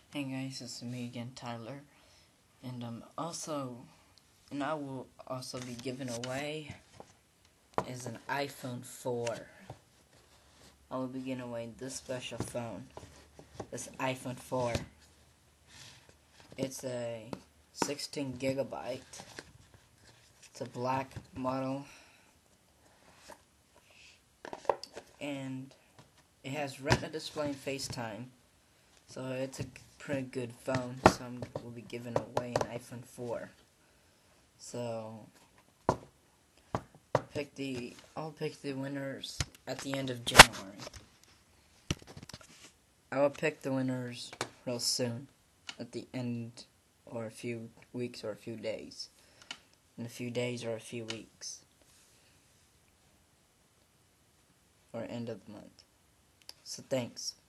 Hey guys, it's me again, Tyler, and I will also be giving away is an iPhone 4. I will be giving away this special phone, this iPhone 4. It's a 16 gigabyte. It's a black model, and it has Retina display and FaceTime. So it's a pretty good phone, so we'll be giving away an iPhone 4. So I'll pick the winners at the end of January. I will pick the winners real soon, at the end, or a few weeks or a few days. In a few days or a few weeks. Or end of the month. So thanks.